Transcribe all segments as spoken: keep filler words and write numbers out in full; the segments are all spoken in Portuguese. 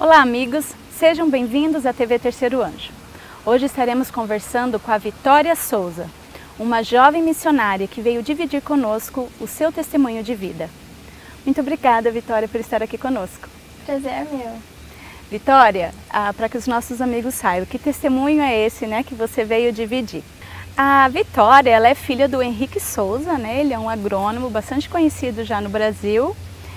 Olá amigos, sejam bem-vindos à T V Terceiro Anjo. Hoje estaremos conversando com a Vitória Souza, uma jovem missionária que veio dividir conosco o seu testemunho de vida. Muito obrigada, Vitória, por estar aqui conosco. Prazer é meu. Vitória, ah, para que os nossos amigos saibam, que testemunho é esse, né, que você veio dividir? A Vitória, ela é filha do Henrique Souza, né? Ele é um agrônomo bastante conhecido já no Brasil,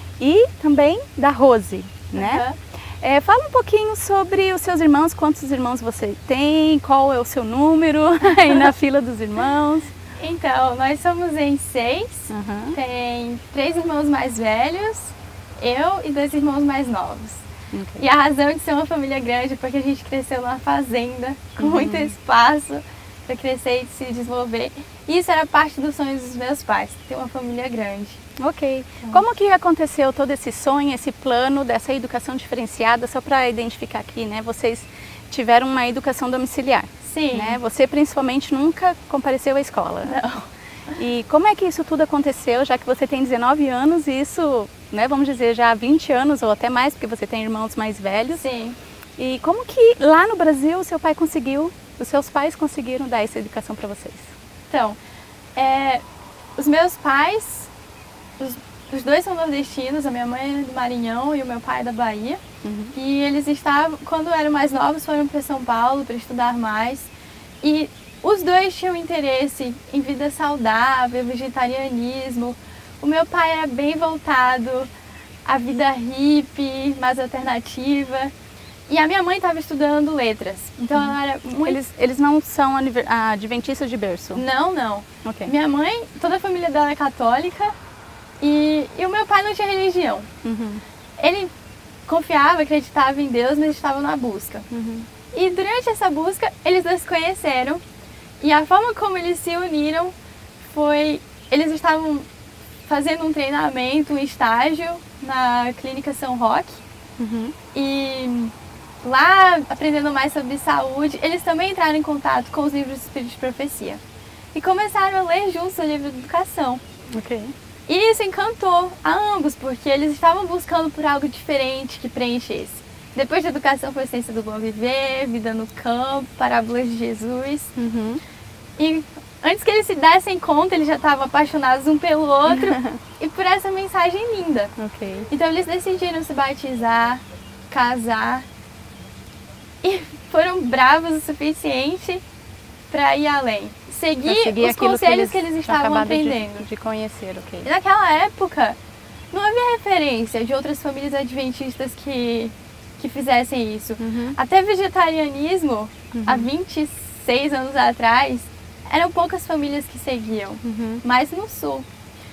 e também da Rose, né? Uhum. É, fala um pouquinho sobre os seus irmãos, quantos irmãos você tem, qual é o seu número aí na fila dos irmãos? Então, nós somos em seis, Uhum. tem três irmãos mais velhos, eu e dois irmãos mais novos. Okay. E a razão de ser uma família grande é porque a gente cresceu numa fazenda, com Uhum. muito espaço para crescer e se desenvolver. E isso era parte dos sonhos dos meus pais, ter uma família grande. Ok. Como que aconteceu todo esse sonho, esse plano dessa educação diferenciada, só para identificar aqui, né? Vocês tiveram uma educação domiciliar. Sim. Né? Você principalmente nunca compareceu à escola. Não. E como é que isso tudo aconteceu, já que você tem dezenove anos e isso, né, vamos dizer, já há vinte anos ou até mais, porque você tem irmãos mais velhos. Sim. E como que lá no Brasil o seu pai conseguiu, os seus pais conseguiram dar essa educação para vocês? Então, é, os meus pais, os, os dois são nordestinos, a minha mãe é do Maranhão e o meu pai é da Bahia. Uhum. E eles estavam, quando eram mais novos, foram para São Paulo para estudar mais. E os dois tinham interesse em vida saudável, vegetarianismo. O meu pai era bem voltado à vida hippie, mais alternativa. E a minha mãe estava estudando letras, então Uhum. ela era muito... Eles, eles não são adventistas de berço? Não, não. Ok. Minha mãe, toda a família dela é católica e, e o meu pai não tinha religião. Uhum. Ele confiava, acreditava em Deus, mas estava na busca. Uhum. E durante essa busca, eles dois se conheceram e a forma como eles se uniram foi... Eles estavam fazendo um treinamento, um estágio na Clínica São Roque. Uhum. E lá, aprendendo mais sobre saúde, eles também entraram em contato com os livros do Espírito de Profecia. E começaram a ler juntos o livro de educação. Ok. E isso encantou a ambos, porque eles estavam buscando por algo diferente que preenchesse. Depois de educação foi ciência do bom viver, vida no campo, parábolas de Jesus. Uhum. E antes que eles se dessem conta, eles já estavam apaixonados um pelo outro e por essa mensagem linda. Ok. Então eles decidiram se batizar, casar e foram bravos o suficiente para ir além. Seguir, Pra seguir os aquilo conselhos que eles, tinham estavam acabado aprendendo. De, de conhecer, ok. E naquela época não havia referência de outras famílias adventistas que, que fizessem isso. Uhum. Até vegetarianismo, Uhum. há vinte e seis anos atrás, eram poucas famílias que seguiam, Uhum. mais no sul.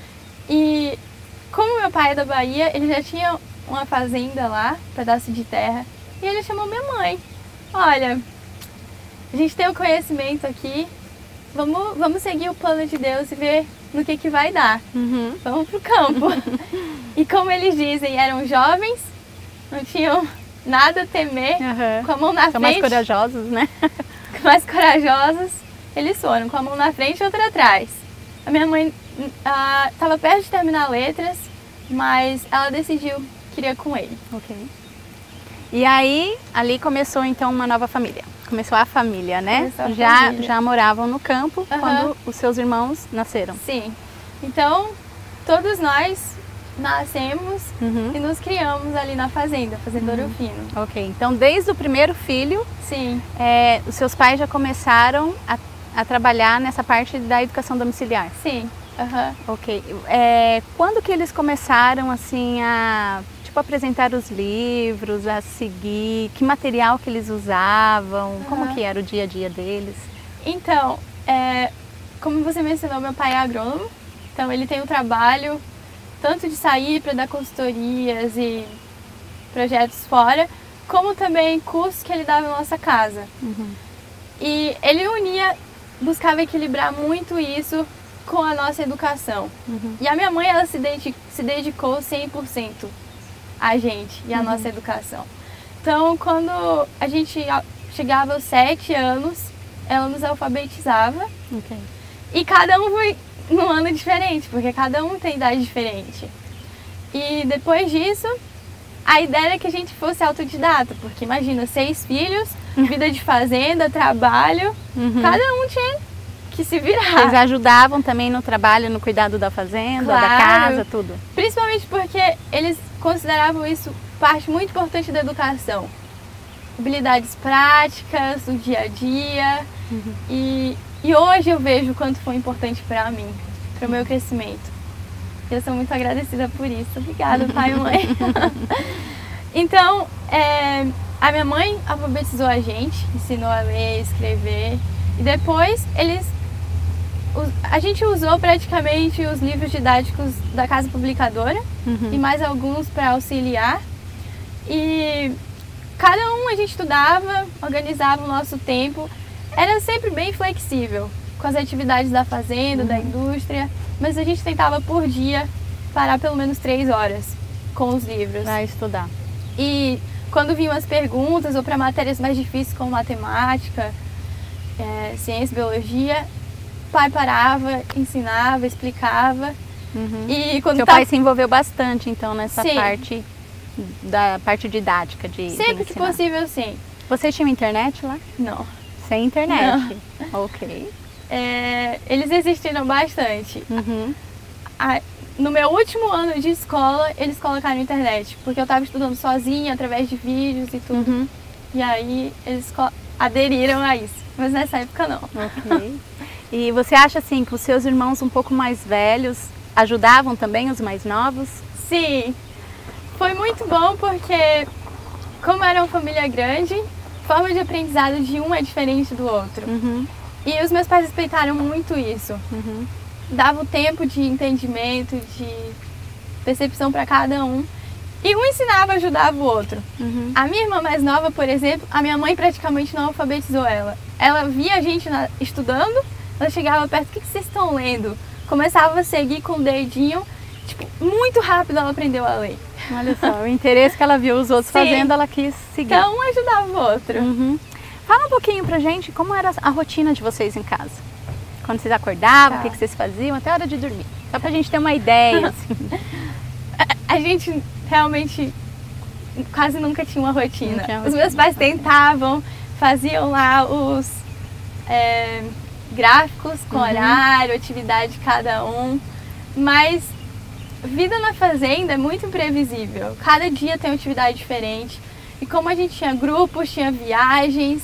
E como meu pai é da Bahia, ele já tinha uma fazenda lá, um pedaço de terra, e ele chamou minha mãe. Olha, a gente tem o conhecimento aqui, vamos, vamos seguir o plano de Deus e ver no que, que vai dar. Uhum. Vamos pro campo. E como eles dizem, eram jovens, não tinham nada a temer, Uhum. com a mão na São mais frente, corajosos, né? mais corajosos, eles foram, com a mão na frente e outra atrás. A minha mãe estava perto de terminar letras, mas ela decidiu que iria com ele. Ok. E aí, ali começou então uma nova família. Começou a família, né? Começou a já, família. já moravam no campo Uhum. quando os seus irmãos nasceram. Sim. Então, todos nós nascemos Uhum. e nos criamos ali na fazenda, Fazenda Ouro Fino. Ok, então desde o primeiro filho, Sim. é, os seus pais já começaram a, a trabalhar nessa parte da educação domiciliar. Sim. Uhum. Ok. É, quando que eles começaram assim a tipo, apresentar os livros, a seguir, que material que eles usavam, Uhum. como que era o dia a dia deles? Então, é, como você mencionou, meu pai é agrônomo, então ele tem um trabalho tanto de sair para dar consultorias e projetos fora, como também cursos que ele dava na nossa casa. Uhum. E ele unia, buscava equilibrar muito isso com a nossa educação. Uhum. E a minha mãe, ela se dedicou, se dedicou cem por cento a gente e a Uhum. nossa educação. Então, quando a gente chegava aos sete anos, ela nos alfabetizava. Ok. E cada um foi num ano diferente, porque cada um tem idade diferente. E depois disso, a ideia era que a gente fosse autodidata, porque imagina, seis filhos, vida de fazenda, trabalho, uhum. cada um tinha que se virar. Eles ajudavam também no trabalho, no cuidado da fazenda, claro, da casa, tudo? Principalmente porque eles consideravam isso parte muito importante da educação. Habilidades práticas, o dia a dia. Uhum. E, e hoje eu vejo o quanto foi importante para mim, para o meu crescimento. Eu sou muito agradecida por isso. Obrigada, pai e mãe. Então, é, a minha mãe alfabetizou a gente, ensinou a ler, escrever. E depois, eles, a gente usou praticamente os livros didáticos da Casa Publicadora, uhum. e mais alguns para auxiliar. E cada um a gente estudava, organizava o nosso tempo. Era sempre bem flexível com as atividades da fazenda, uhum. da indústria. Mas a gente tentava por dia parar pelo menos três horas com os livros. Para estudar. E quando vinham as perguntas ou para matérias mais difíceis como matemática, é, ciência, biologia, o pai parava, ensinava, explicava. Uhum. E quando Seu tá... pai se envolveu bastante então nessa sim. parte da parte didática de Sempre de que possível, sim. Vocês tinham internet lá? Não. Sem internet? Não. Ok. É, eles existiram bastante. Uhum. A, no meu último ano de escola, eles colocaram internet, porque eu estava estudando sozinha, através de vídeos e tudo. Uhum. E aí eles aderiram a isso, mas nessa época não. Ok. E você acha assim que os seus irmãos um pouco mais velhos ajudavam também os mais novos? Sim, foi muito bom porque como era uma família grande, a forma de aprendizado de um é diferente do outro. Uhum. E os meus pais respeitaram muito isso. Uhum. Dava o tempo de entendimento, de percepção para cada um. E um ensinava, ajudava o outro. Uhum. A minha irmã mais nova, por exemplo, a minha mãe praticamente não alfabetizou ela. Ela via a gente na, estudando, ela chegava perto, o que, que vocês estão lendo? Começava a seguir com o dedinho, tipo, muito rápido ela aprendeu a ler. Olha só, o interesse que ela viu os outros Sim. fazendo, ela quis seguir. Então um ajudava o outro. Uhum. Fala um pouquinho pra gente como era a rotina de vocês em casa. Quando vocês acordavam, tá. o que, que vocês faziam, até a hora de dormir. Só pra gente ter uma ideia. Assim. a, a gente realmente quase nunca tinha uma rotina. Tinha Os meus pais tentavam, faziam lá os é, gráficos com uhum. horário, atividade de cada um. Mas vida na fazenda é muito imprevisível. Cada dia tem uma atividade diferente. E como a gente tinha grupos, tinha viagens,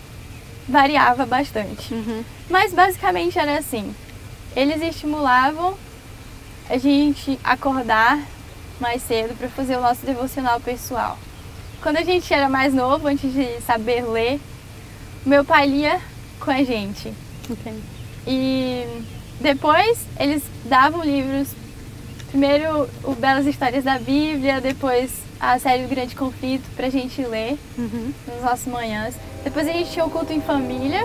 variava bastante. Uhum. Mas basicamente era assim, eles estimulavam a gente acordar mais cedo para fazer o nosso devocional pessoal. Quando a gente era mais novo, antes de saber ler, meu pai lia com a gente. Okay. E depois eles davam livros, primeiro o Belas Histórias da Bíblia, depois a série do Grande Conflito pra gente ler uhum. nas nossas manhãs. Depois a gente tinha o culto em família.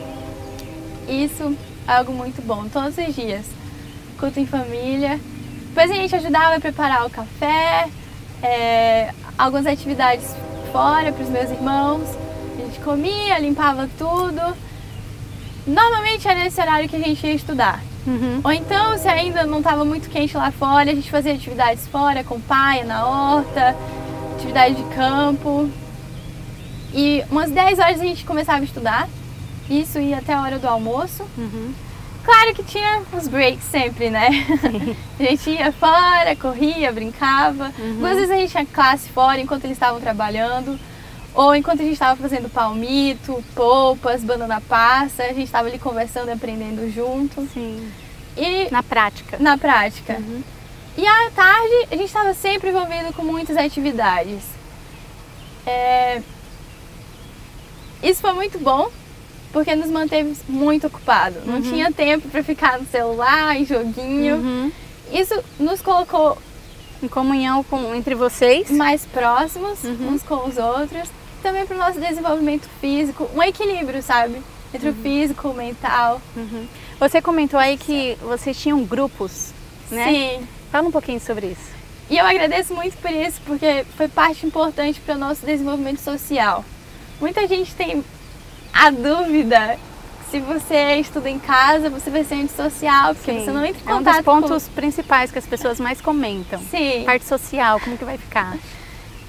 Isso é algo muito bom, todos os dias. Culto em família. Depois a gente ajudava a preparar o café, é, algumas atividades fora para os meus irmãos. A gente comia, limpava tudo. Normalmente era esse horário que a gente ia estudar. Uhum. Ou então, se ainda não estava muito quente lá fora, a gente fazia atividades fora, com paia, na horta, atividade de campo. E umas dez horas a gente começava a estudar, isso ia até a hora do almoço. Uhum. Claro que tinha os breaks sempre, né? A gente ia fora, corria, brincava. Uhum. Algumas vezes a gente tinha classe fora enquanto eles estavam trabalhando. Ou enquanto a gente estava fazendo palmito, polpas, banana passa, a gente estava ali conversando e aprendendo junto. Sim. E na prática. Na prática. Uhum. E à tarde a gente estava sempre envolvido com muitas atividades. É... Isso foi muito bom, porque nos manteve muito ocupados. Não uhum. tinha tempo para ficar no celular, em joguinho. Uhum. Isso nos colocou em comunhão com, entre vocês. Mais próximos uhum. uns com os outros. Também para o nosso desenvolvimento físico, um equilíbrio, sabe? Entre uhum. o físico, o mental. Uhum. Você comentou aí que vocês tinham grupos, né? Sim. Fala um pouquinho sobre isso. E eu agradeço muito por isso, porque foi parte importante para o nosso desenvolvimento social. Muita gente tem a dúvida se você estuda em casa, você vai ser antissocial, porque Sim. você não entra em contato com... É um dos pontos com... principais que as pessoas mais comentam. Sim. Parte social, como que vai ficar?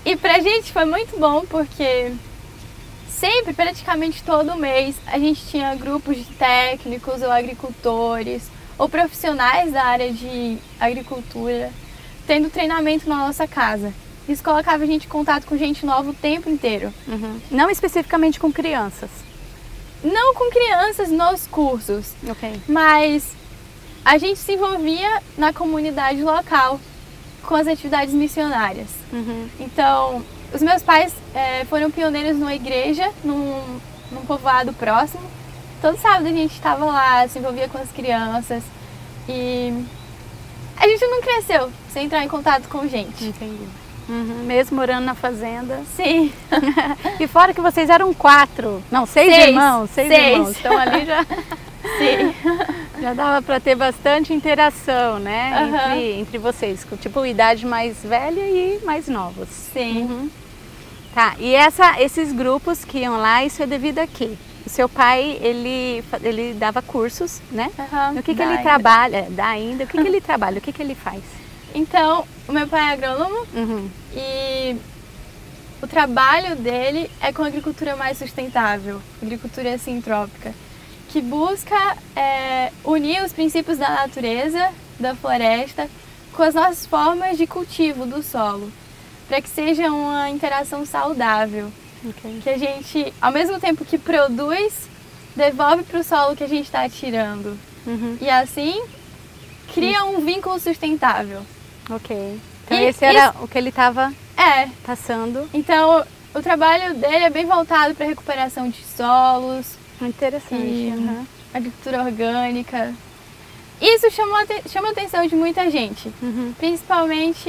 E pra gente foi muito bom porque sempre, praticamente todo mês, a gente tinha grupos de técnicos ou agricultores ou profissionais da área de agricultura tendo treinamento na nossa casa. Isso colocava a gente em contato com gente nova o tempo inteiro. Uhum. Não especificamente com crianças? Não com crianças nos cursos, okay. Mas a gente se envolvia na comunidade local com as atividades missionárias. Uhum. Então, os meus pais é, foram pioneiros numa igreja, num, num povoado próximo. Todo sábado a gente estava lá, se envolvia com as crianças e a gente não cresceu sem entrar em contato com gente. Entendi. Uhum. Mesmo morando na fazenda? Sim. E fora que vocês eram quatro, não, seis, seis irmãos, seis, seis irmãos. Então ali já, Sim. já dava para ter bastante interação, né? Uhum. Entre, entre vocês, com tipo idade mais velha e mais novos. Sim. Uhum. Tá, e essa, esses grupos que iam lá, isso é devido a quê? O seu pai, ele, ele dava cursos, né? Uhum. No que, que Dá ele ainda. trabalha? Dá ainda. O que, que ele trabalha? O que, que ele faz? Então, o meu pai é agrônomo Uhum. e o trabalho dele é com agricultura mais sustentável, agricultura sintrópica, que busca é, unir os princípios da natureza, da floresta, com as nossas formas de cultivo do solo, para que seja uma interação saudável. Okay. Que a gente, ao mesmo tempo que produz, devolve para o solo que a gente está tirando. Uhum. E assim, cria um vínculo sustentável. Ok. Então E esse era isso- o que ele estava É, passando. então o trabalho dele é bem voltado para recuperação de solos, Interessante. E- Uhum. agricultura orgânica. Isso chamou a, te- chama a atenção de muita gente, Uhum. principalmente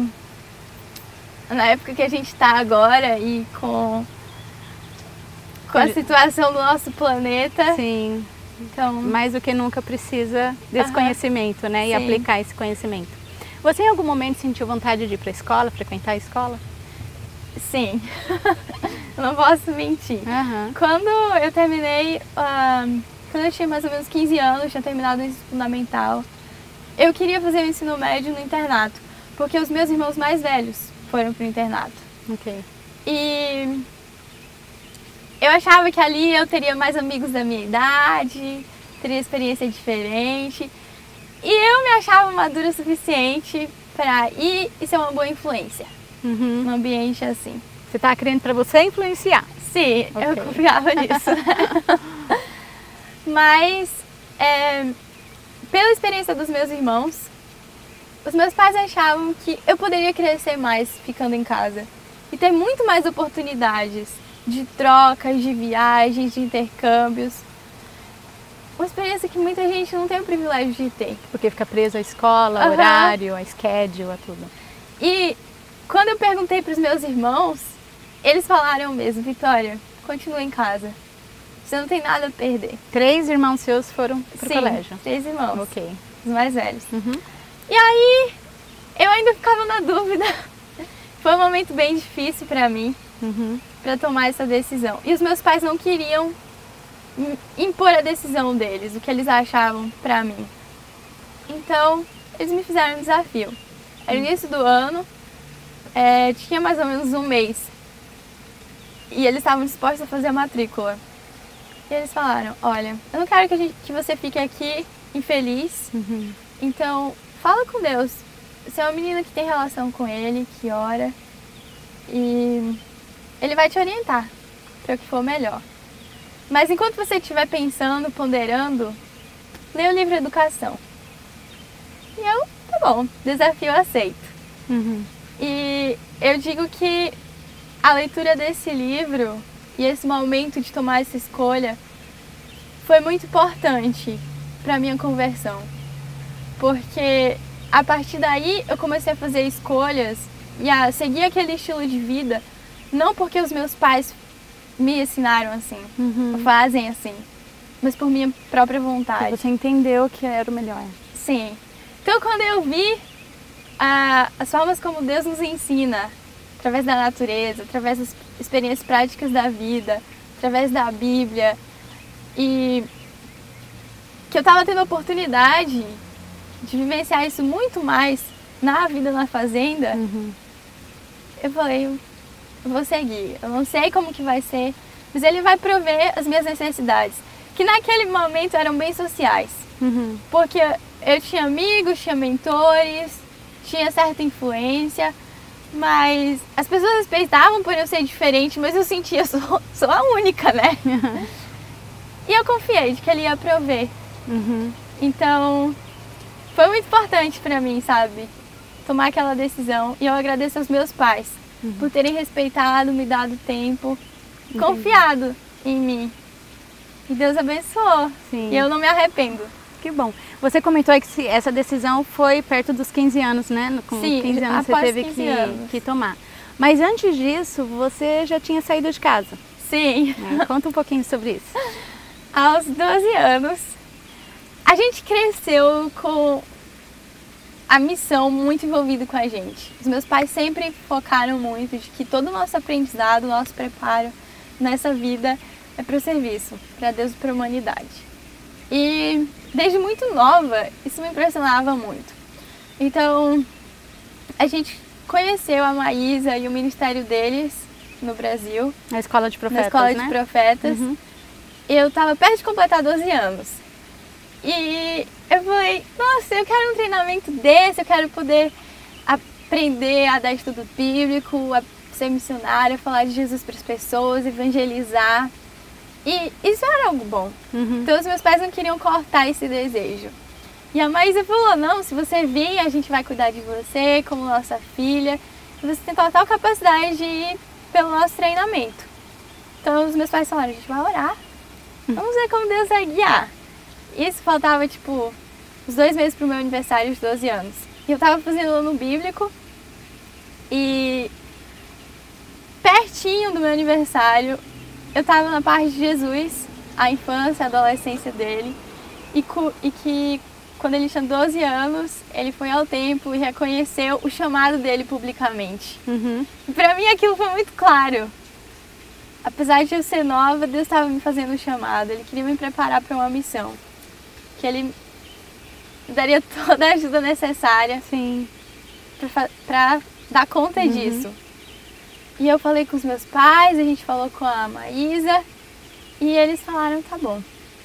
na época que a gente está agora e com, com a Ele- situação do nosso planeta. Sim, Então, mais do que nunca precisa desse Aham. conhecimento, né? E Sim. aplicar esse conhecimento. Você em algum momento sentiu vontade de ir para a escola, frequentar a escola? sim, eu não posso mentir. Aham. Quando eu terminei, ah, quando eu tinha mais ou menos quinze anos, tinha terminado o ensino fundamental, eu queria fazer o ensino médio no internato, porque os meus irmãos mais velhos foram para o internato. Ok. E eu achava que ali eu teria mais amigos da minha idade, teria experiência diferente. E eu me achava madura o suficiente para ir e ser uma boa influência Uhum. num ambiente assim. Você está querendo para você influenciar? Sim, Ok. eu confiava nisso. Mas, é, pela experiência dos meus irmãos, os meus pais achavam que eu poderia crescer mais ficando em casa e ter muito mais oportunidades de trocas, de viagens, de intercâmbios. Uma experiência que muita gente não tem o privilégio de ter. Porque fica preso à escola, Aham. horário, a schedule, a tudo. E quando eu perguntei para os meus irmãos, eles falaram mesmo, Vitória, continua em casa. Você não tem nada a perder. Três irmãos seus foram para o Sim, colégio? três irmãos, Ok. os mais velhos. Uhum. E aí, eu ainda ficava na dúvida. Foi um momento bem difícil para mim, Uhum. para tomar essa decisão. E os meus pais não queriam im- impor a decisão deles, o que eles achavam para mim. Então, eles me fizeram um desafio. Era o início do ano, é, tinha mais ou menos um mês. E eles estavam dispostos a fazer a matrícula. E eles falaram, olha, eu não quero que, a gente, que você fique aqui infeliz. Uhum. Então, fala com Deus. Você é uma menina que tem relação com Ele, que ora. E Ele vai te orientar para o que for melhor. Mas enquanto você estiver pensando, ponderando, lê o livro Educação. E eu, tá bom, desafio aceito. Uhum. E eu digo que a leitura desse livro e esse momento de tomar essa escolha foi muito importante para a minha conversão. Porque a partir daí eu comecei a fazer escolhas e a seguir aquele estilo de vida, não porque os meus pais me ensinaram assim, Uhum. ou fazem assim, mas por minha própria vontade. Você entendeu que era o melhor. Sim. Então, quando eu vi ah, as formas como Deus nos ensina, através da natureza, através das experiências práticas da vida, através da Bíblia, e que eu estava tendo a oportunidade de vivenciar isso muito mais na vida na fazenda, Uhum. eu falei, eu vou seguir. Eu não sei como que vai ser, mas ele vai prover as minhas necessidades. Que naquele momento eram bem sociais. Uhum. Porque eu tinha amigos, tinha mentores, tinha certa influência, mas as pessoas respeitavam por eu ser diferente, mas eu sentia, sou, sou a única, né? Uhum. E eu confiei de que ele ia prover. Uhum. Então, foi muito importante pra mim, sabe? Tomar aquela decisão. E eu agradeço aos meus pais uhum. por terem respeitado, me dado tempo, entendi. Confiado em mim. E Deus abençoou. Sim. E eu não me arrependo. Que bom. Você comentou aí que essa decisão foi perto dos quinze anos, né? Com Sim, quinze anos você teve que, que tomar. Mas antes disso, você já tinha saído de casa. Sim. Né? Conta um pouquinho sobre isso. Aos doze anos, a gente cresceu com a missão muito envolvida com a gente. Os meus pais sempre focaram muito de que todo o nosso aprendizado, o nosso preparo nessa vida é para o serviço, para Deus e para a humanidade. E desde muito nova, isso me impressionava muito. Então, a gente conheceu a Maísa e o ministério deles no Brasil. Na Escola de Profetas, Na Escola né? de Profetas. Uhum. Eu estava perto de completar doze anos. E eu falei, nossa, eu quero um treinamento desse, eu quero poder aprender a dar estudo bíblico, a ser missionária, falar de Jesus para as pessoas, evangelizar. E isso era algo bom. Uhum. Então os meus pais não queriam cortar esse desejo. E a Maísa falou, não, se você vir, a gente vai cuidar de você como nossa filha. E você tem total capacidade de ir pelo nosso treinamento. Então os meus pais falaram, a gente vai orar. Vamos ver como Deus vai guiar. Isso faltava, tipo, uns dois meses pro meu aniversário de doze anos. E eu tava fazendo ano bíblico. E pertinho do meu aniversário, eu tava na parte de Jesus, a infância, a adolescência dele. E, e que quando ele tinha doze anos, ele foi ao templo e reconheceu o chamado dele publicamente. Uhum. E pra mim aquilo foi muito claro. Apesar de eu ser nova, Deus estava me fazendo um chamado. Ele queria me preparar para uma missão. Que Ele me daria toda a ajuda necessária para dar conta uhum. disso. E eu falei com os meus pais, a gente falou com a Maísa. E eles falaram, tá bom.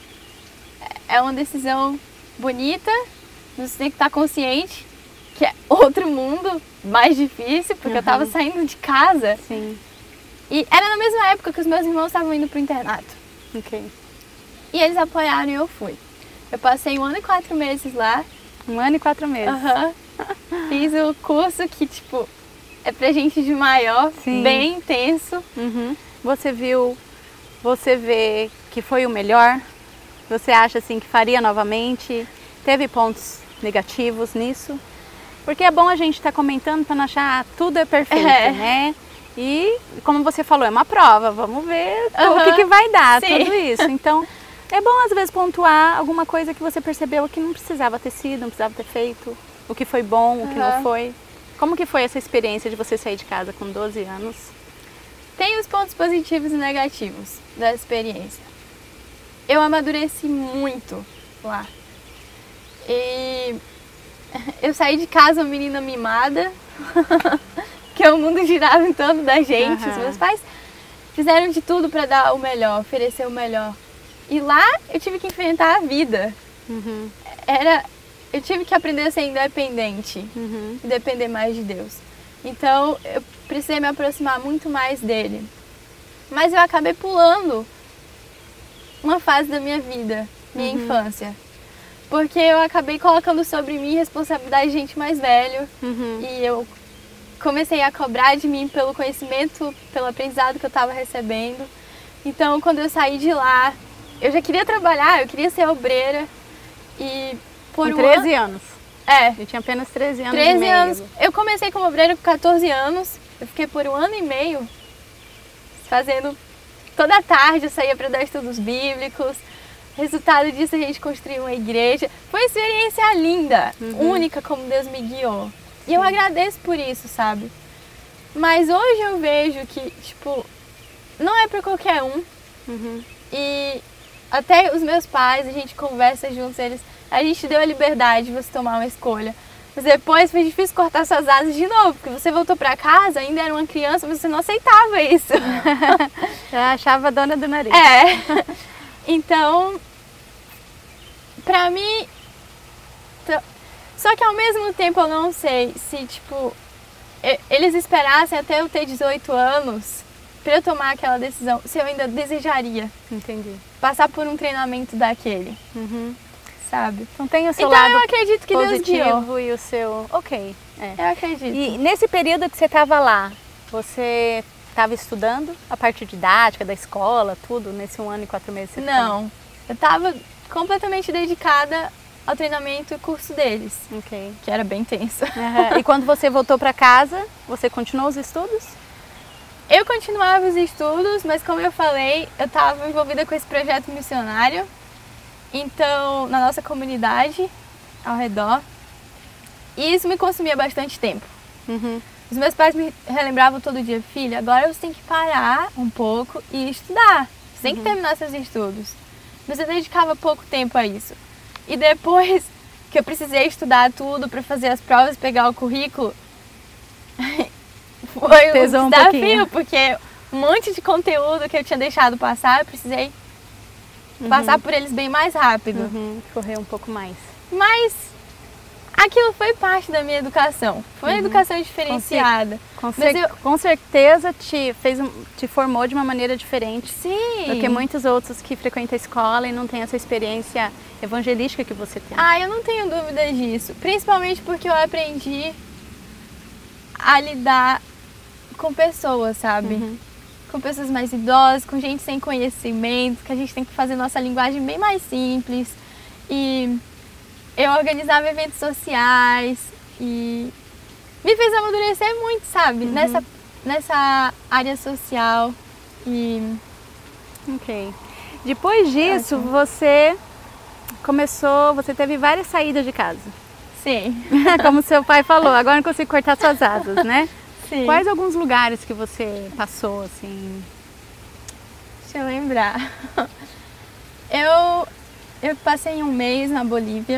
É uma decisão bonita. Você tem que estar consciente que é outro mundo, mais difícil. Porque uhum. eu estava saindo de casa. Sim. E era na mesma época que os meus irmãos estavam indo pro internato. Ok. E eles apoiaram e eu fui. Eu passei um ano e quatro meses lá. Um ano e quatro meses. Aham. Uhum. Fiz o curso que, tipo, é pra gente de maior, Sim. bem intenso. Uhum. Você viu, você vê que foi o melhor? Você acha, assim, que faria novamente? Teve pontos negativos nisso? Porque é bom a gente estar tá comentando para não achar ah, tudo é perfeito, é. né? E, como você falou, é uma prova, vamos ver uhum. o que, que vai dar, Sim. tudo isso. Então, é bom às vezes pontuar alguma coisa que você percebeu que não precisava ter sido, não precisava ter feito, o que foi bom, uhum. o que não foi. Como que foi essa experiência de você sair de casa com doze anos? Tem os pontos positivos e negativos da experiência. Eu amadureci muito lá. E eu saí de casa uma menina mimada. Que o mundo girava em torno da gente. Uhum. Os meus pais fizeram de tudo para dar o melhor, oferecer o melhor. E lá eu tive que enfrentar a vida. Uhum. Era, eu tive que aprender a ser independente uhum. e depender mais de Deus. Então eu precisei me aproximar muito mais dele. Mas eu acabei pulando uma fase da minha vida, minha uhum. infância. Porque eu acabei colocando sobre mim responsabilidade de gente mais velho. Uhum. E eu comecei a cobrar de mim pelo conhecimento, pelo aprendizado que eu estava recebendo. Então, quando eu saí de lá, eu já queria trabalhar, eu queria ser obreira. E por com treze anos? É. Eu tinha apenas treze anos treze e meio. anos. Eu comecei como obreira com quatorze anos. Eu fiquei por um ano e meio fazendo toda a tarde, eu saía para dar estudos bíblicos. Resultado disso, a gente construiu uma igreja. Foi uma experiência linda, uhum. única como Deus me guiou. E eu agradeço por isso, sabe? Mas hoje eu vejo que, tipo, não é pra qualquer um. Uhum. E até os meus pais, a gente conversa juntos, eles, a gente deu a liberdade de você tomar uma escolha. Mas depois foi difícil cortar suas asas de novo, porque você voltou pra casa, ainda era uma criança, mas você não aceitava isso. Eu achava a dona do nariz. É. Então, pra mim... Só que ao mesmo tempo eu não sei se, tipo, eles esperassem até eu ter dezoito anos pra eu tomar aquela decisão, se eu ainda desejaria. Entendi. Passar por um treinamento daquele. Uhum. Sabe? Então tem o seu então lado eu acredito que Deus guiou. positivo e o seu... Ok. É. Eu acredito. E nesse período que você estava lá, você estava estudando a parte didática da escola, tudo, nesse um ano e quatro meses? Você não. Eu estava completamente dedicada ao treinamento e curso deles. Ok. Que era bem tenso. Uhum. E quando você voltou para casa, você continuou os estudos? Eu continuava os estudos, mas como eu falei, eu estava envolvida com esse projeto missionário. Então, na nossa comunidade, ao redor, e isso me consumia bastante tempo. Uhum. Os meus pais me relembravam todo dia, filha, agora você tem que parar um pouco e estudar. Você tem que terminar seus estudos. Mas eu dedicava pouco tempo a isso. E depois que eu precisei estudar tudo para fazer as provas, pegar o currículo, foi Pesou um um desafio, pouquinho. porque um monte de conteúdo que eu tinha deixado passar, eu precisei Uhum. passar por eles bem mais rápido. Uhum. Correr um pouco mais. Mas aquilo foi parte da minha educação. Foi uma Uhum. educação diferenciada. Com, Mas cer eu... com certeza te, fez, um- te formou de uma maneira diferente Sim. do que muitos outros que frequentam a escola e não têm essa experiência evangelística que você tem. Ah, eu não tenho dúvida disso. Principalmente porque eu aprendi a lidar com pessoas, sabe? Uhum. Com pessoas mais idosas, com gente sem conhecimento, que a gente tem que fazer nossa linguagem bem mais simples. E eu organizava eventos sociais e me fez amadurecer muito, sabe? Uhum. Nessa, nessa área social. E Ok. Depois disso, Ótimo. você começou, você teve várias saídas de casa. sim, Como seu pai falou, agora não consigo cortar suas asas, né? sim. Quais alguns lugares que você passou, assim? Deixa eu lembrar. Eu, eu passei um mês na Bolívia,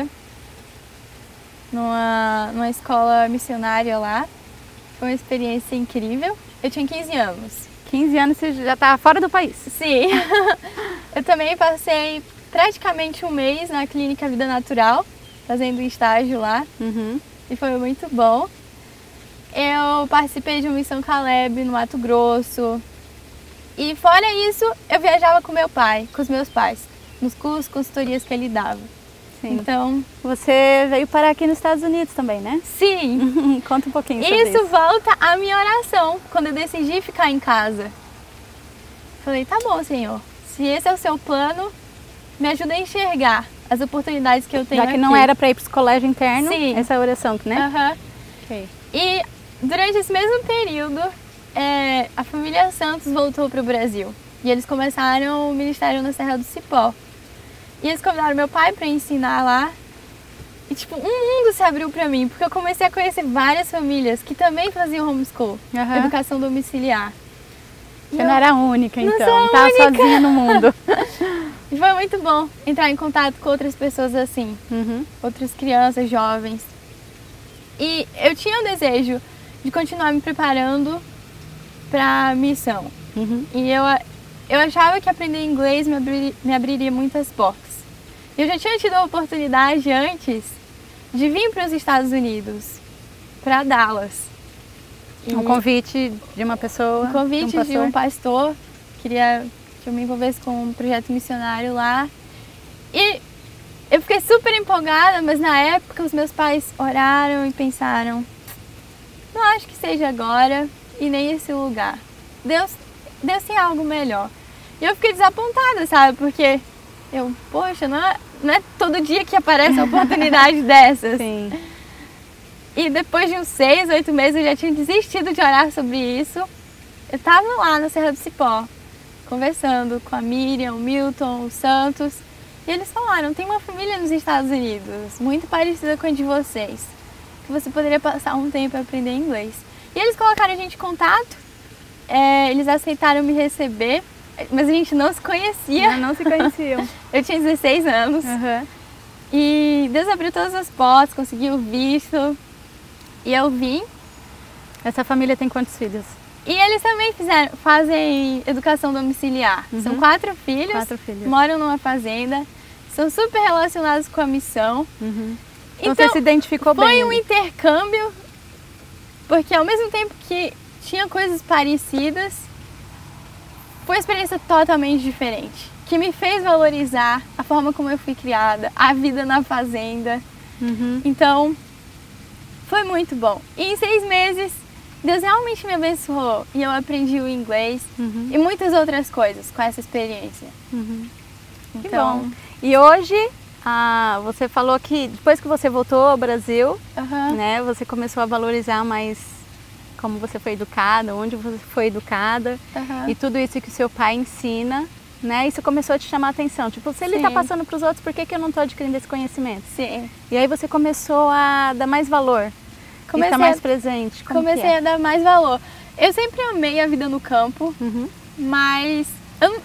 numa, numa escola missionária lá. Foi uma experiência incrível. Eu tinha quinze anos. quinze anos você já estava fora do país. Sim. Eu também passei praticamente um mês na Clínica Vida Natural, fazendo estágio lá. Uhum. E foi muito bom. Eu participei de uma missão Caleb no Mato Grosso. E fora isso, eu viajava com meu pai, com os meus pais, nos cursos, consultorias que ele dava. Sim. Então, Você veio parar aqui nos Estados Unidos também, né? sim, Conta um pouquinho sobre isso. isso volta à minha oração, quando eu decidi ficar em casa. Falei, tá bom, Senhor, se esse é o seu plano, me ajuda a enxergar as oportunidades que eu tenho Já que aqui. não era para ir para o colégio interno, Sim. essa é a oração, né? Aham. Ok. E durante esse mesmo período, é, a família Santos voltou para o Brasil. E eles começaram o ministério na Serra do Cipó. E eles convidaram meu pai para ensinar lá. E tipo, um mundo se abriu para mim, porque eu comecei a conhecer várias famílias que também faziam homeschool, Aham. educação domiciliar. E Você eu- não era a única, Não então. sou a Estava única. sozinha no mundo. E foi muito bom entrar em contato com outras pessoas assim. Uhum. Outras crianças, jovens. E eu tinha o desejo de continuar me preparando para a missão. Uhum. E eu, eu achava que aprender inglês me, abri, me abriria muitas portas. Eu já tinha tido a oportunidade antes de vir para os Estados Unidos, para Dallas. E Um convite de uma pessoa. um convite de um de um pastor. pastor, queria que eu me envolvesse com um projeto missionário lá. E eu fiquei super empolgada, mas na época os meus pais oraram e pensaram, não acho que seja agora e nem esse lugar. Deus, Deus tem algo melhor. E eu fiquei desapontada, sabe? Porque eu, poxa, não é, não é todo dia que aparece uma oportunidade dessas. Sim. E depois de uns seis, oito meses eu já tinha desistido de orar sobre isso. Eu estava lá na Serra do Cipó, conversando com a Miriam, o Milton, o Santos. E eles falaram, tem uma família nos Estados Unidos, muito parecida com a de vocês, que você poderia passar um tempo a aprender inglês. E eles colocaram a gente em contato, é, eles aceitaram me receber, mas a gente não se conhecia. Não, não se conheciam. Eu tinha dezesseis anos. Uhum. E Deus abriu todas as portas, consegui o visto. E eu vim. Essa família tem quantos filhos? E eles também fizeram, fazem educação domiciliar. Uhum. São quatro filhos, Quatro filhos. moram numa fazenda, são super relacionados com a missão. Uhum. Então, Então, você se identificou foi bem. um ali. intercâmbio, porque ao mesmo tempo que tinha coisas parecidas, foi uma experiência totalmente diferente, que me fez valorizar a forma como eu fui criada, a vida na fazenda. Uhum. Então, foi muito bom. E em seis meses, Deus realmente me abençoou e eu aprendi o inglês Uhum. e muitas outras coisas com essa experiência. Uhum. Que Então, bom. E hoje, ah, você falou que depois que você voltou ao Brasil, aham, né, você começou a valorizar mais como você foi educada, onde você foi educada aham. e tudo isso que o seu pai ensina, né? Isso começou a te chamar a atenção. Tipo, se ele Sim. está passando para os outros, por que, que eu não estou adquirindo esse conhecimento? Sim. E aí você começou a dar mais valor, Comecei estar mais a- presente. Como Comecei que é? a dar mais valor. Eu sempre amei a vida no campo, Uhum. mas eu,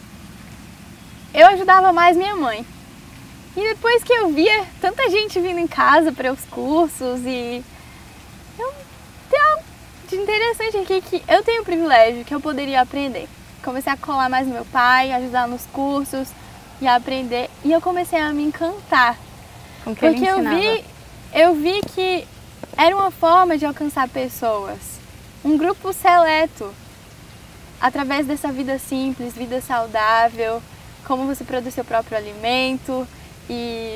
eu ajudava mais minha mãe. E depois que eu via tanta gente vindo em casa para os cursos e eu tem algo de interessante aqui que eu tenho o privilégio que eu poderia aprender. Comecei a colar mais no meu pai, ajudar nos cursos e a aprender. E eu comecei a me encantar. Com o que ele Porque eu ensinava. vi, eu vi que era uma forma de alcançar pessoas, um grupo seleto, através dessa vida simples, vida saudável, como você produz seu próprio alimento. E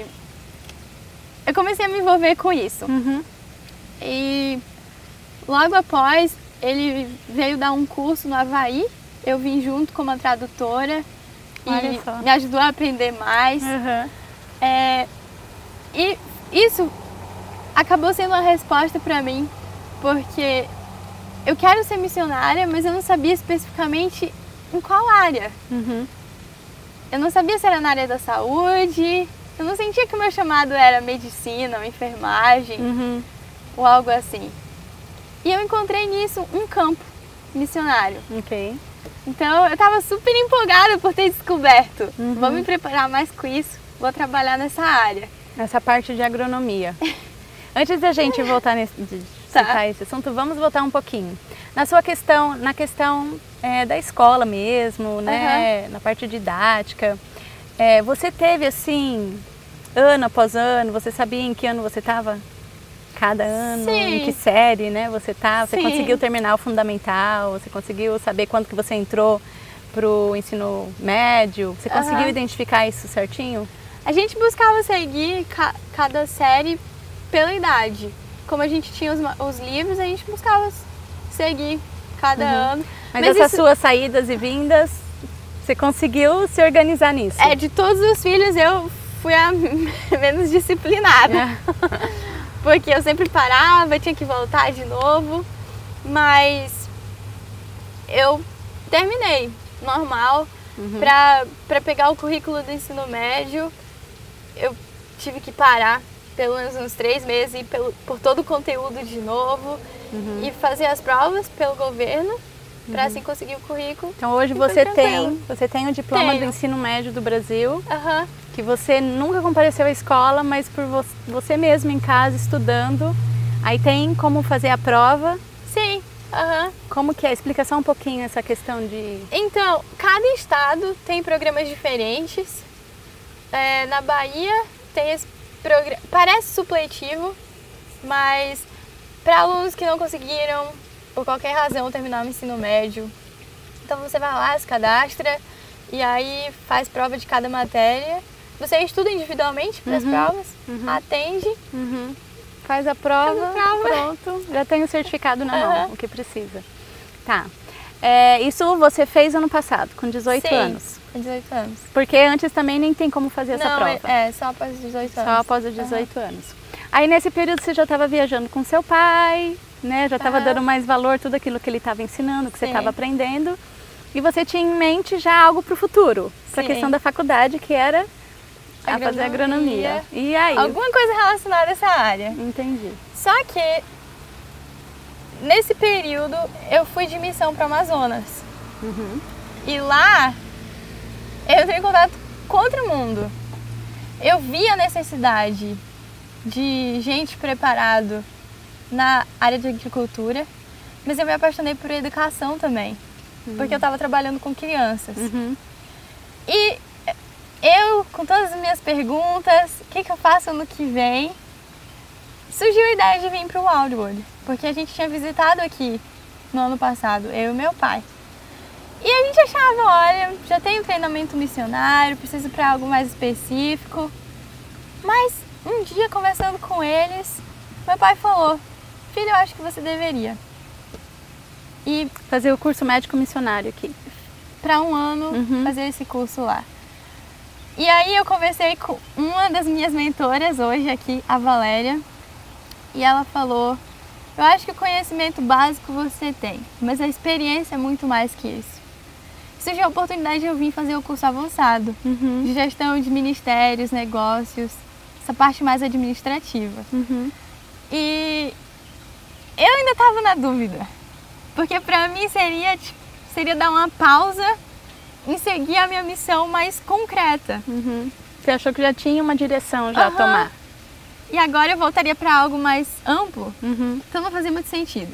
eu comecei a me envolver com isso. Uhum. E logo após, ele veio dar um curso no Havaí, eu vim junto como a tradutora Olha e só. me ajudou a aprender mais. Uhum. É, e isso acabou sendo uma resposta para mim, porque eu quero ser missionária, mas eu não sabia especificamente em qual área. Uhum. Eu não sabia se era na área da saúde, eu não sentia que o meu chamado era medicina ou enfermagem Uhum. ou algo assim. E eu encontrei nisso um campo missionário. Ok. Então eu estava super empolgada por ter descoberto. Uhum. Vou me preparar mais com isso, vou trabalhar nessa área. Essa parte de agronomia. Antes da gente voltar nesse, de Tá. citar esse assunto, vamos voltar um pouquinho. Na sua questão, na questão é, da escola mesmo, né? Na parte didática. É, você teve assim, ano após ano, você sabia em que ano você estava? Cada ano, Sim. em que série, né? Você tá, você Sim. conseguiu terminar o fundamental, você conseguiu saber quando que você entrou pro ensino médio, você Aham. conseguiu identificar isso certinho? A gente buscava seguir ca- cada série pela idade. Como a gente tinha os, ma- os livros, a gente buscava seguir cada ano. Mas, Mas essas isso- suas saídas e vindas, você conseguiu se organizar nisso? É, de todos os filhos eu fui a menos disciplinada. É. Porque eu sempre parava, tinha que voltar de novo. Mas eu terminei normal. Uhum. Pra, pra pegar o currículo do ensino médio, eu tive que parar pelo menos uns três meses e pelo, por todo o conteúdo de novo Uhum. e fazer as provas pelo governo para assim conseguir o currículo. Então hoje E foi você tem, tranquilo. você tem o diploma Tenho. do ensino médio do Brasil, Aham. que você nunca compareceu à escola, mas por vo- você mesmo em casa estudando, aí tem como fazer a prova. Sim. Aham. Como que é? Explica só um pouquinho essa questão de... Então, cada estado tem programas diferentes. É, na Bahia tem esse programa, parece supletivo, mas para alunos que não conseguiram, por qualquer razão, terminar o ensino médio, então você vai lá, se cadastra e aí faz prova de cada matéria. Você estuda individualmente para as Uhum, provas, uhum. atende. Uhum. Faz a prova, Faz a prova. pronto, já tem o certificado na mão, Aham. o que precisa. Tá. É, isso você fez ano passado, com dezoito Sim, anos. com dezoito anos. Porque antes também nem tem como fazer essa não, prova. É, é, só após os dezoito anos. Só após os dezoito anos. Aí nesse período você já estava viajando com seu pai, né? Já estava Aham. dando mais valor a tudo aquilo que ele estava ensinando, que você Sim. estava aprendendo. E você tinha em mente já algo para o futuro, para a Sim. questão da faculdade, que era a fazer agronomia. Agronomia. E aí? Alguma coisa relacionada a essa área. Entendi. Só que nesse período eu fui de missão para o Amazonas. Uhum. E lá eu entrei em contato com outro mundo. Eu vi a necessidade de gente preparado na área de agricultura, mas eu me apaixonei por educação também, uhum. porque eu estava trabalhando com crianças. Uhum. E eu, com todas as minhas perguntas, o que, que eu faço ano que vem, surgiu a ideia de vir para o Wildwood, porque a gente tinha visitado aqui no ano passado, eu e meu pai. E a gente achava, olha, já tem um treinamento missionário, preciso para algo mais específico. Mas um dia, conversando com eles, meu pai falou, filho, eu acho que você deveria. E fazer o curso médico missionário aqui. Para um ano, uhum. fazer esse curso lá. E aí eu conversei com uma das minhas mentoras hoje aqui, a Valéria, e ela falou, eu acho que o conhecimento básico você tem, mas a experiência é muito mais que isso. Surgiu a oportunidade de eu vir fazer o curso avançado, uhum. de gestão de ministérios, negócios, essa parte mais administrativa. Uhum. E eu ainda estava na dúvida, porque para mim seria, seria dar uma pausa em seguir a minha missão mais concreta. Uhum. Você achou que já tinha uma direção já uhum. a tomar? E agora eu voltaria para algo mais amplo, uhum. então não fazia muito sentido.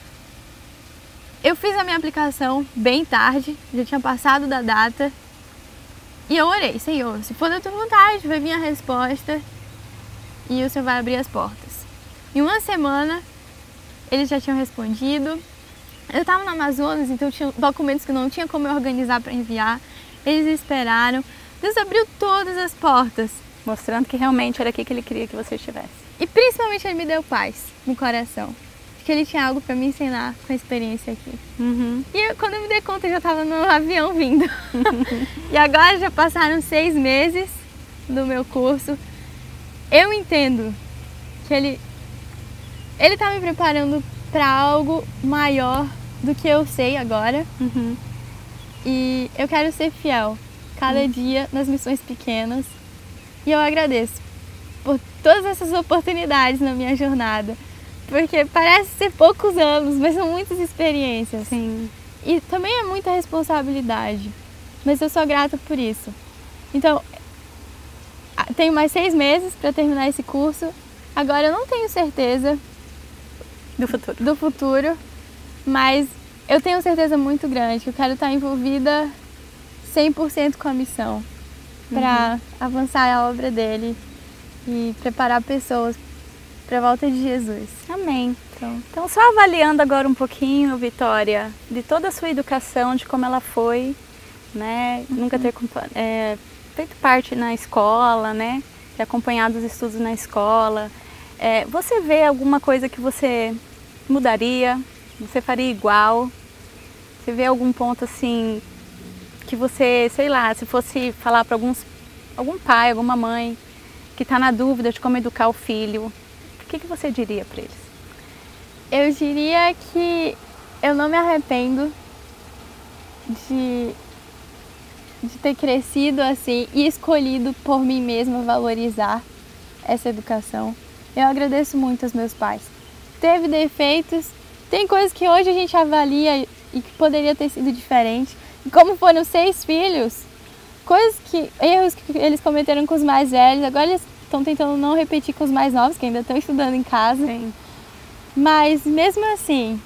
Eu fiz a minha aplicação bem tarde, já tinha passado da data, e eu orei, Senhor, se for da tua vontade, vai vir a resposta e o Senhor vai abrir as portas. Em uma semana, eles já tinham respondido. Eu estava no Amazonas, então tinha documentos que não tinha como eu organizar para enviar. Eles esperaram. Deus abriu todas as portas. Mostrando que realmente era aqui que Ele queria que você estivesse. E principalmente Ele me deu paz no coração. Que Ele tinha algo para me ensinar com a experiência aqui. Uhum. E eu, quando eu me dei conta, eu já estava no avião vindo. E agora já passaram seis meses do meu curso. Eu entendo que Ele Ele está me preparando para algo maior do que eu sei agora. Uhum. E eu quero ser fiel cada uhum. dia nas missões pequenas. E eu agradeço por todas essas oportunidades na minha jornada. Porque parece ser poucos anos, mas são muitas experiências. Sim. E também é muita responsabilidade. Mas eu sou grata por isso. Então, tenho mais seis meses para terminar esse curso. Agora eu não tenho certeza do futuro. do futuro, mas eu tenho certeza muito grande que eu quero estar envolvida cem por cento com a missão para uhum. avançar a obra dele e preparar pessoas para a volta de Jesus. Amém. Então, então, só avaliando agora um pouquinho, Vitória, de toda a sua educação, de como ela foi, né? Uhum. Nunca ter é, feito parte na escola, né? Ter acompanhado os estudos na escola. É, você vê alguma coisa que você mudaria? Você faria igual? Você vê algum ponto assim que você, sei lá, se fosse falar para alguns, algum pai, alguma mãe que está na dúvida de como educar o filho, o que, que você diria para eles? Eu diria que eu não me arrependo de, de ter crescido assim e escolhido por mim mesma valorizar essa educação. Eu agradeço muito aos meus pais. Teve defeitos, tem coisas que hoje a gente avalia e que poderia ter sido diferente. E como foram seis filhos, coisas que, erros que eles cometeram com os mais velhos, agora eles estão tentando não repetir com os mais novos, que ainda estão estudando em casa. Sim. Mas mesmo assim,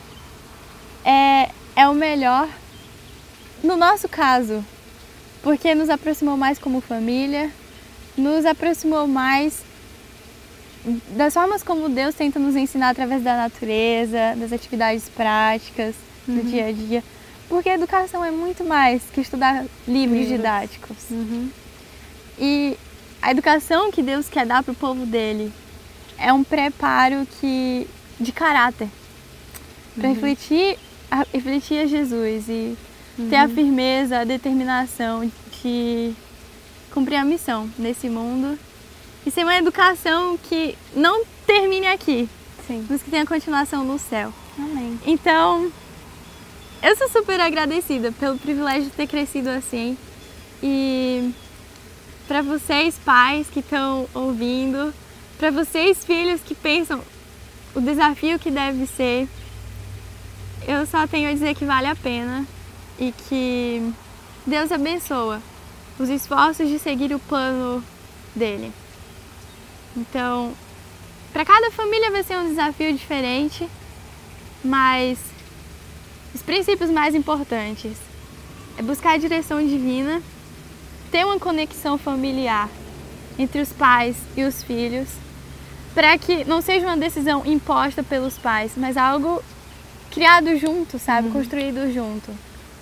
é, é o melhor no nosso caso, porque nos aproximou mais como família, nos aproximou mais das formas como Deus tenta nos ensinar através da natureza, das atividades práticas, do uhum. dia a dia. Porque a educação é muito mais que estudar livros didáticos. Uhum. E a educação que Deus quer dar para o povo dele é um preparo que, de caráter, para uhum. refletir, a, refletir a Jesus e uhum. ter a firmeza, a determinação de cumprir a missão nesse mundo. E ser uma educação que não termine aqui, Sim. mas que tenha continuação no céu. Amém. Então, eu sou super agradecida pelo privilégio de ter crescido assim. E para vocês, pais que estão ouvindo, para vocês, filhos que pensam o desafio que deve ser, eu só tenho a dizer que vale a pena e que Deus abençoa os esforços de seguir o plano dele. Então, para cada família vai ser um desafio diferente, mas os princípios mais importantes é buscar a direção divina, ter uma conexão familiar entre os pais e os filhos, para que não seja uma decisão imposta pelos pais, mas algo criado junto, sabe? Uhum. Construído junto.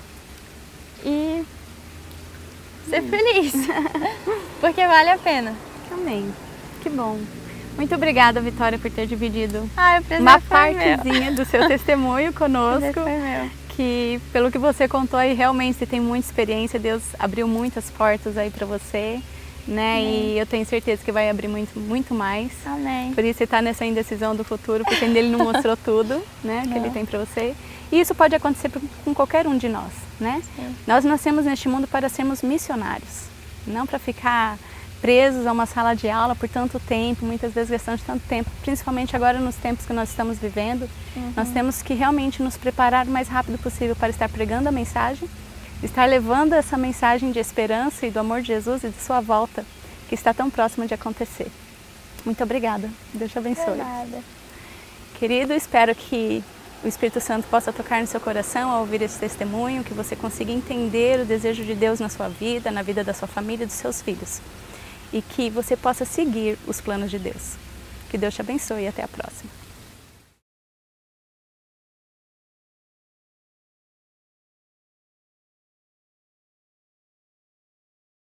E ser uhum. feliz, porque vale a pena. Amém. Que bom. Muito obrigada, Vitória, por ter dividido ah, uma partezinha do seu testemunho conosco. Foi meu. Que, pelo que você contou aí, realmente você tem muita experiência, Deus abriu muitas portas aí para você, né? Amém. E eu tenho certeza que vai abrir muito, muito mais. Amém. Por isso você está nessa indecisão do futuro, porque ainda Ele não mostrou tudo, né? Que Ele tem para você. E isso pode acontecer com qualquer um de nós, né? Sim. Nós nascemos neste mundo para sermos missionários, não para ficar presos a uma sala de aula por tanto tempo, muitas vezes gastando tanto tempo, principalmente agora nos tempos que nós estamos vivendo. Uhum. Nós temos que realmente nos preparar o mais rápido possível para estar pregando a mensagem, estar levando essa mensagem de esperança e do amor de Jesus e de sua volta, que está tão próxima de acontecer. Muito obrigada. Deus te abençoe. Obrigada. Querido, espero que o Espírito Santo possa tocar no seu coração ao ouvir esse testemunho, que você consiga entender o desejo de Deus na sua vida, na vida da sua família e dos seus filhos. E que você possa seguir os planos de Deus. Que Deus te abençoe e até a próxima.